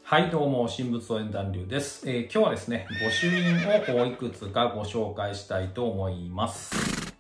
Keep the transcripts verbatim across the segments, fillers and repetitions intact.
はい、どうも、神仏応援団流です。えー、今日はですね、御朱印をいくつかご紹介したいと思います。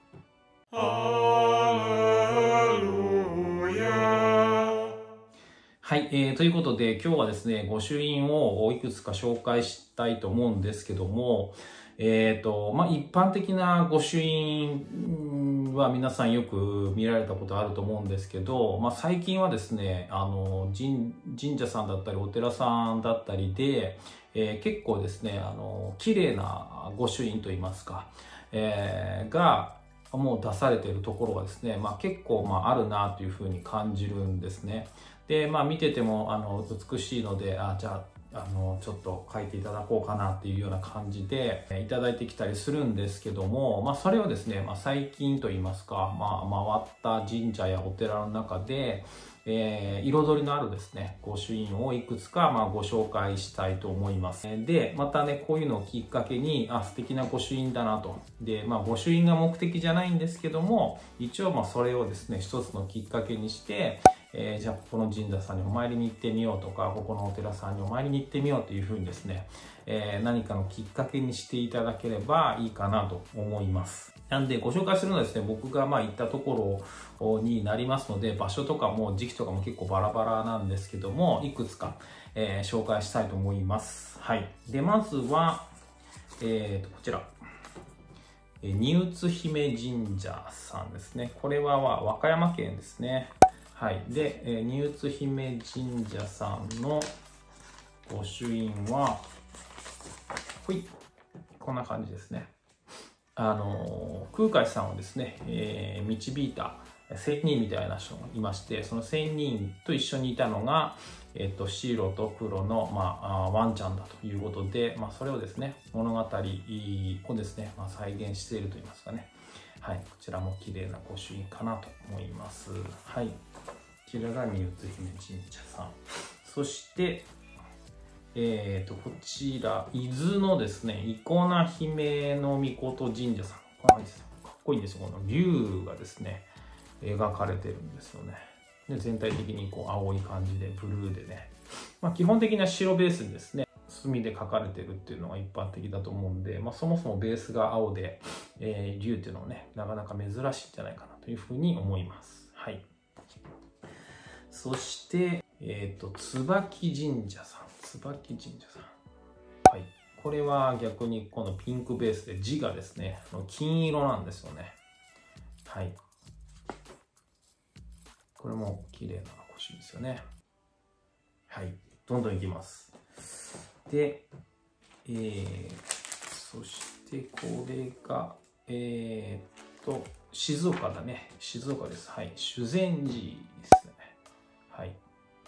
ハレルヤ。はい、えー、ということで、今日はですね、御朱印をいくつか紹介したいと思うんですけども、えっと、まあ、一般的な御朱印は皆さんよく見られたことあると思うんですけど、まあ、最近はですね、あの、神、神社さんだったりお寺さんだったりで、えー、結構ですね、あの、綺麗な御朱印といいますか、えー、が、もう出されているところがですね、まあ、結構、まあ、あるなというふうに感じるんですね。で、まあ、見てても、あの、美しいので、あ、じゃあ、あの、ちょっと書いていただこうかなっていうような感じで、いただいてきたりするんですけども、まあ、それをですね、まあ、最近といいますか、まあ、回った神社やお寺の中で、えー、彩りのあるですね、御朱印をいくつか、まあ、ご紹介したいと思います。で、またね、こういうのをきっかけに、あ、素敵な御朱印だなと。で、まあ、御朱印が目的じゃないんですけども、一応、まあ、それをですね、一つのきっかけにして、えー、じゃあここの神社さんにお参りに行ってみようとか、ここのお寺さんにお参りに行ってみようというふうにですね、えー、何かのきっかけにしていただければいいかなと思います。なんでご紹介するのはですね、僕がまあ行ったところになりますので、場所とかも時期とかも結構バラバラなんですけども、いくつか、えー、紹介したいと思います。はい。で、まずは、えーと、こちら。新津姫神社さんですね。これは和歌山県ですね。はい。で、えー、新津姫神社さんの御朱印は、ほい、こんな感じですね。あのー、空海さんをですね、えー、導いた仙人みたいな人がいまして、その仙人と一緒にいたのが、えっと、白と黒の、まあ、ワンちゃんだということで、まあ、それをですね、物語をですね、まあ、再現しているといいますかね。はい。こちらも綺麗な御朱印かなと思います。はい。こちらが新津姫神社さん。そして、えっと、こちら、伊豆のですね、生名姫の命神社さん。かっこいいんですよ。この竜がですね、描かれてるんですよね。で、全体的にこう青い感じで、ブルーでね。まあ、基本的な白ベースにですね、墨で描かれてるっていうのが一般的だと思うんで、まあ、そもそもベースが青で、えー、竜っていうのはね、なかなか珍しいんじゃないかなというふうに思います。はい。そして、えっと、椿神社さん。椿神社さん。はい。これは逆にこのピンクベースで字がですね、金色なんですよね。はい。これも綺麗な御朱印ですよね。はい。どんどんいきます。で、えー、そしてこれが、えー、っと、静岡だね。静岡です。はい。修善寺ですね。はい。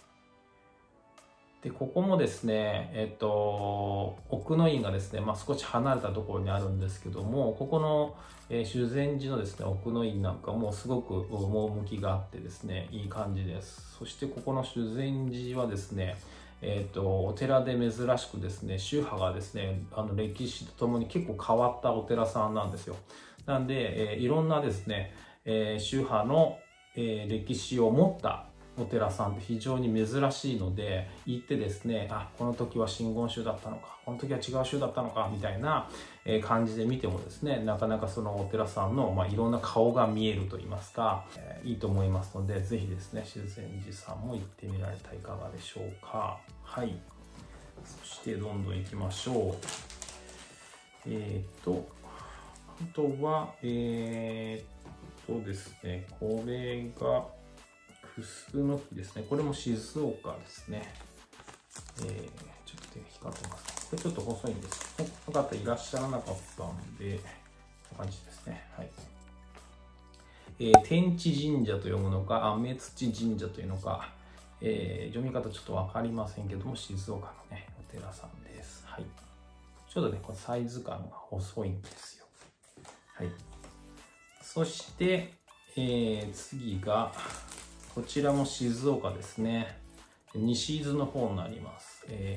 で、ここもですね、えっと、奥の院がですね、まあ、少し離れたところにあるんですけども、ここの、えー、修善寺のですね、奥の院なんかもすごく趣があってですね、いい感じです。そしてここの修善寺はですね、えっと、お寺で珍しくですね、宗派がですね、あの歴史とともに結構変わったお寺さんなんですよ。なんで、えー、いろんなですね、えー、宗派の、えー、歴史を持ったお寺さんって非常に珍しいので、行ってですね、あ、この時は真言宗だったのか、この時は違う宗だったのか、みたいな感じで見てもですね、なかなかそのお寺さんの、まあ、いろんな顔が見えると言いますか、えー、いいと思いますので、ぜひですね、修善寺さんも行ってみられたらいかがでしょうか。はい。そしてどんどん行きましょう。えっと、あとは、えー、っとですね、これが、クスノキですね。これも静岡ですね。えー、ちょっと手が光ってます。これちょっと細いんです。よかったらいらっしゃらなかったんで、こんな感じですね。はい。えー、天地神社と読むのか、雨土神社というのか、えー、読み方ちょっとわかりませんけども、静岡のね、お寺さんです。はい。ちょっとね、これサイズ感が細いんですよ。はい。そして、えー、次が、こちらも静岡ですね。西伊豆の方になります。え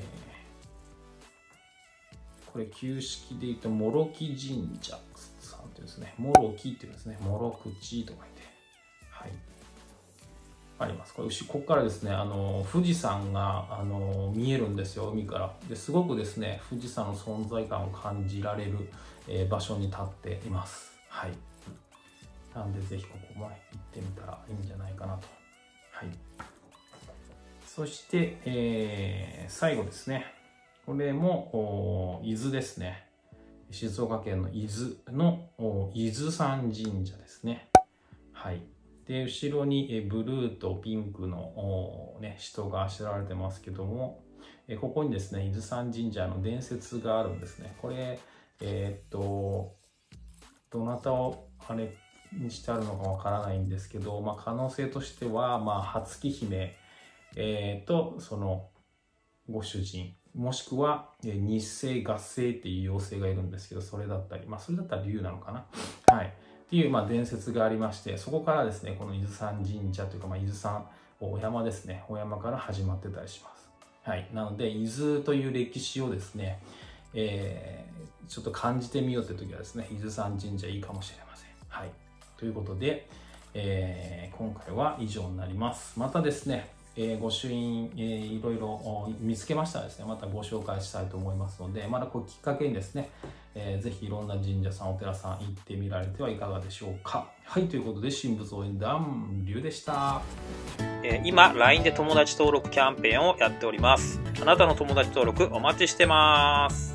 ー、これ旧式で言うと、もろき神社さんっていうんですね。もろきっていうんですね。もろくちとか言って。はい。 あります。これ、ここからですね、あの、富士山が、あの、見えるんですよ、海から。で、すごくですね、富士山の存在感を感じられる、えー、場所に立っています。はい。なんで、ぜひここまで行ってみたらいいんじゃないかなと。はい。そして、えー、最後ですね。これも、伊豆ですね。静岡県の伊豆の伊豆山神社ですね。はい。で、後ろにブルーとピンクの、ね、人があしらわれてますけども、ここにですね、伊豆山神社の伝説があるんですね。これ、えー、っと、どなたをあれにしてあるのかわからないんですけど、まあ、可能性としては、まあ、初木姫、えー、と、その、ご主人、もしくは、日星合星っていう妖精がいるんですけど、それだったり、まあ、それだったら竜なのかな。はい。っていう、まあ、伝説がありまして、そこからですね、この伊豆山神社というか、まあ、伊豆山、お山ですね、お山から始まってたりします。はい。なので、伊豆という歴史をですね、えー、ちょっと感じてみようという時はですね、伊豆山神社いいかもしれません。はい。ということで、えー、今回は以上になります。またですね、えー、御朱印、えー、いろいろ見つけましたらですね、またご紹介したいと思いますので、まだこうきっかけにですね、えー、ぜひいろんな神社さん、お寺さん行ってみられてはいかがでしょうか。はい、ということで、神仏応援団龍でした。 えー、今、ライン で友達登録キャンペーンをやっております。あなたの友達登録お待ちしてます。